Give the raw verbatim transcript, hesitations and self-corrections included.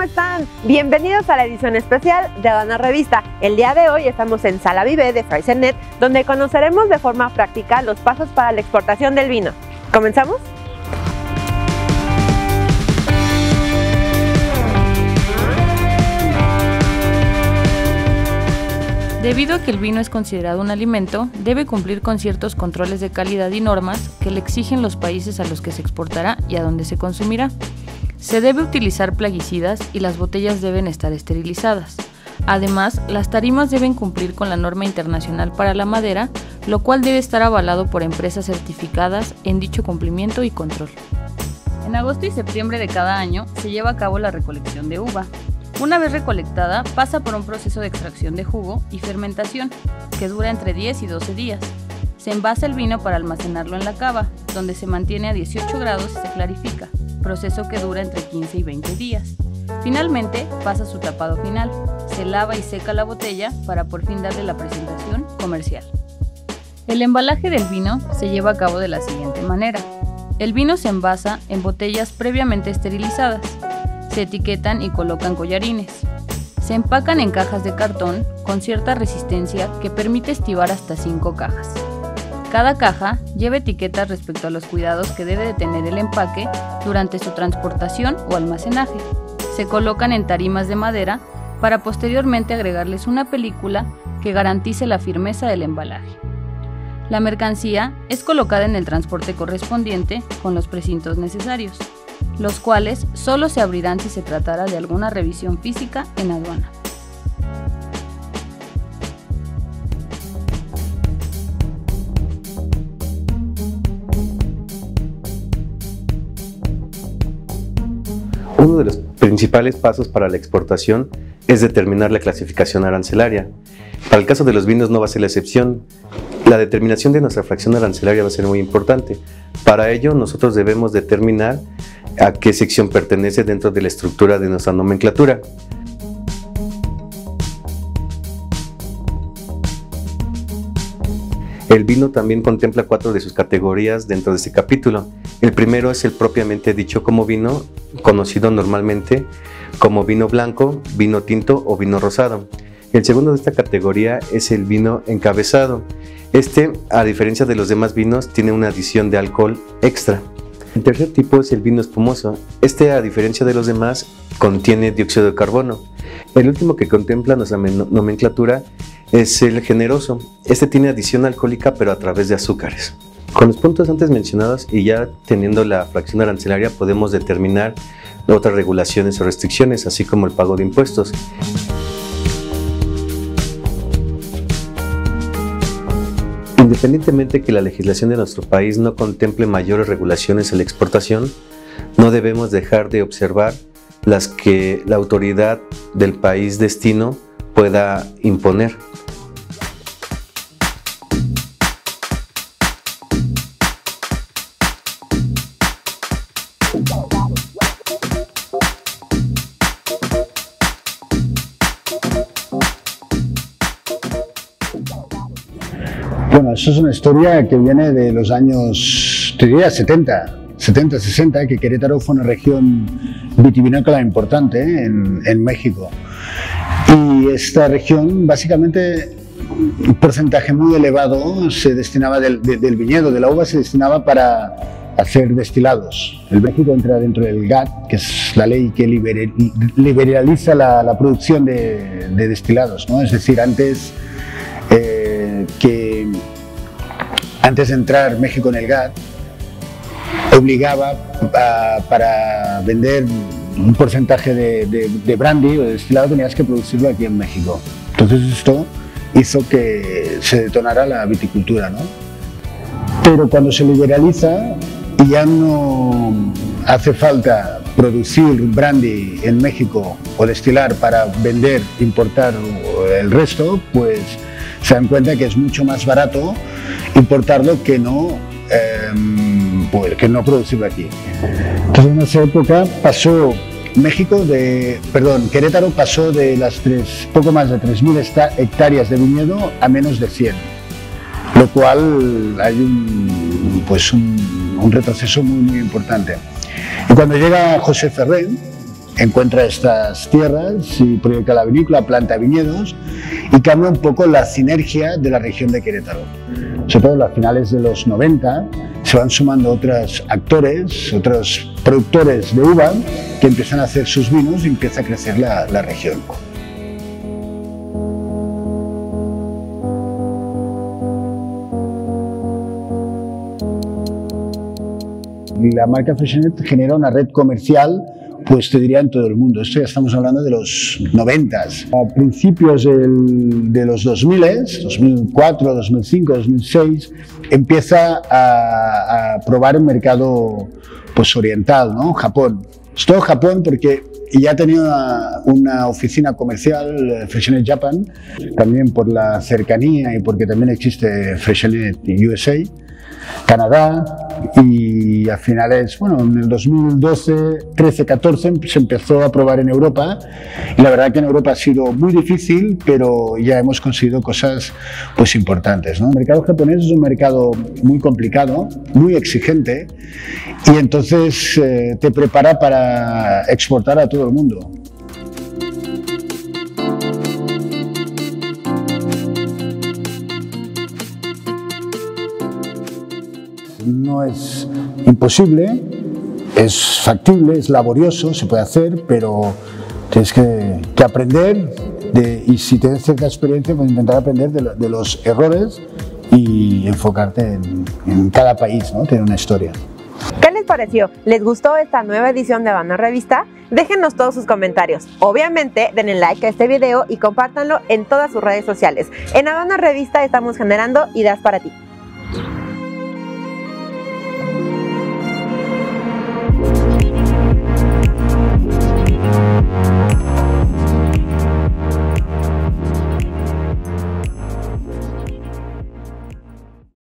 están? Bienvenidos a la edición especial de Habana Revista. El día de hoy estamos en Sala Vive de Fraisenet, donde conoceremos de forma práctica los pasos para la exportación del vino. ¿Comenzamos? Debido a que el vino es considerado un alimento, debe cumplir con ciertos controles de calidad y normas que le exigen los países a los que se exportará y a donde se consumirá. Se debe utilizar plaguicidas y las botellas deben estar esterilizadas. Además, las tarimas deben cumplir con la norma internacional para la madera, lo cual debe estar avalado por empresas certificadas en dicho cumplimiento y control. En agosto y septiembre de cada año se lleva a cabo la recolección de uva. Una vez recolectada, pasa por un proceso de extracción de jugo y fermentación, que dura entre diez y doce días. Se envasa el vino para almacenarlo en la cava, donde se mantiene a dieciocho grados y se clarifica, proceso que dura entre quince y veinte días. Finalmente, pasa su tapado final, se lava y seca la botella para por fin darle la presentación comercial. El embalaje del vino se lleva a cabo de la siguiente manera. El vino se envasa en botellas previamente esterilizadas. Se etiquetan y colocan collarines. Se empacan en cajas de cartón con cierta resistencia que permite estivar hasta cinco cajas. Cada caja lleva etiquetas respecto a los cuidados que debe de tener el empaque durante su transportación o almacenaje. Se colocan en tarimas de madera para posteriormente agregarles una película que garantice la firmeza del embalaje. La mercancía es colocada en el transporte correspondiente con los precintos necesarios, los cuales solo se abrirán si se tratara de alguna revisión física en aduana. Uno de los principales pasos para la exportación es determinar la clasificación arancelaria. Para el caso de los vinos no va a ser la excepción. La determinación de nuestra fracción arancelaria va a ser muy importante. Para ello, nosotros debemos determinar a qué sección pertenece dentro de la estructura de nuestra nomenclatura. El vino también contempla cuatro de sus categorías dentro de este capítulo. El primero es el propiamente dicho como vino, conocido normalmente como vino blanco, vino tinto o vino rosado. El segundo de esta categoría es el vino encabezado. Este, a diferencia de los demás vinos, tiene una adición de alcohol extra. El tercer tipo es el vino espumoso. Este, a diferencia de los demás, contiene dióxido de carbono. El último que contempla nuestra nomenclatura es el generoso. Este tiene adición alcohólica, pero a través de azúcares. Con los puntos antes mencionados y ya teniendo la fracción arancelaria, podemos determinar otras regulaciones o restricciones, así como el pago de impuestos. Independientemente que la legislación de nuestro país no contemple mayores regulaciones a la exportación, no debemos dejar de observar las que la autoridad del país destino pueda imponer. Bueno, eso es una historia que viene de los años, te diría, setenta, sesenta, que Querétaro fue una región vitivinícola importante ¿eh? en, en México. Y esta región, básicamente, un porcentaje muy elevado se destinaba del, de, del viñedo, de la uva, se destinaba para hacer destilados. El México entra dentro del G A T, que es la ley que liber, liberaliza la, la producción de, de destilados, ¿no? Es decir, antes eh, que antes de entrar México en el G A T, obligaba a, para vender un porcentaje de, de, de brandy o de destilado tenías que producirlo aquí en México. Entonces esto hizo que se detonara la viticultura, ¿no? Pero cuando se liberaliza y ya no hace falta producir brandy en México o destilar para vender, importar el resto, pues se dan cuenta que es mucho más barato importarlo que no, eh, pues, que no producirlo aquí. Entonces en esa época pasó México de, perdón, Querétaro pasó de las tres, poco más de tres mil hectáreas de viñedo a menos de cien, lo cual hay un, pues un, un retroceso muy, muy importante. Y cuando llega José Ferrer, encuentra estas tierras y proyecta la vinícola, planta viñedos y cambia un poco la sinergia de la región de Querétaro. Sobre todo a finales de los noventa se van sumando otros actores, otros productores de uva que empiezan a hacer sus vinos y empieza a crecer la, la región. La marca Freixenet genera una red comercial, pues te diría en todo el mundo. Esto ya estamos hablando de los noventas. A principios del, de los dos mil, dos mil cuatro, dos mil cinco, dos mil seis, empieza a, a probar el mercado pues, oriental, ¿no? Japón. Es todo Japón porque ya tenía una, una oficina comercial, Freixenet Japan, también por la cercanía y porque también existe Freixenet U S A. Canadá, y a finales, bueno, en el dos mil doce, trece, catorce se empezó a probar en Europa y la verdad que en Europa ha sido muy difícil, pero ya hemos conseguido cosas pues importantes, ¿no? El mercado japonés es un mercado muy complicado, muy exigente y entonces eh, te prepara para exportar a todo el mundo. No es imposible, es factible, es laborioso, se puede hacer, pero tienes que, que aprender de, y si tienes cierta experiencia, pues intentar aprender de, de los errores y enfocarte en, en cada país, ¿no? Tiene una historia. ¿Qué les pareció? ¿Les gustó esta nueva edición de Habana Revista? Déjenos todos sus comentarios. Obviamente, denle like a este video y compártanlo en todas sus redes sociales. En Habana Revista estamos generando ideas para ti.